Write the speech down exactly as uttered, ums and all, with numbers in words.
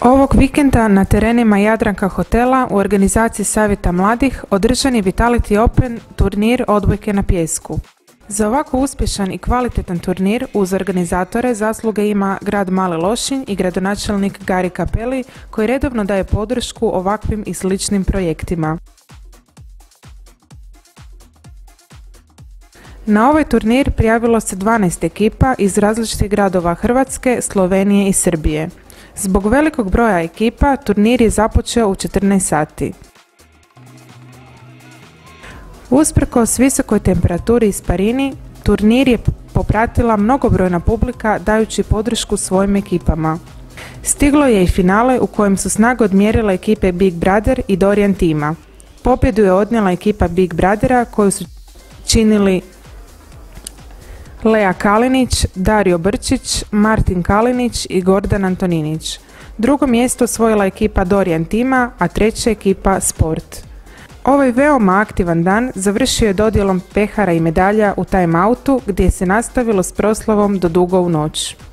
Ovog vikenda na terenima Jadranka hotela u organizaciji Savjeta mladih održan je Vitality Open turnir odbojke na pijesku. Za ovako uspješan i kvalitetan turnir uz organizatore zasluge ima grad Mali Lošinj i gradonačelnik Gari Cappelli koji redovno daje podršku ovakvim i sličnim projektima. Na ovaj turnir prijavilo se dvanaest ekipa iz različitih gradova Hrvatske, Slovenije i Srbije. Zbog velikog broja ekipa turnir je započeo u četrnaest sati. Usprkos visokoj temperaturi i sparini, turnir je popratila mnogobrojna publika dajući podršku svojim ekipama. Stiglo je i finale u kojem su snage odmjerile ekipe Big Brother i Dorian tima. Pobjedu je odnijela ekipa Big Brothera koju su činili Lea Kalinić, Dario Brčić, Martin Kalinić i Gordan Antoninić. Drugo mjesto osvojila ekipa Dorian tima, a treća ekipa Sport. Ovaj veoma aktivan dan završio je dodjelom pehara i medalja u time outu gdje se nastavilo s proslavom do dugo u noć.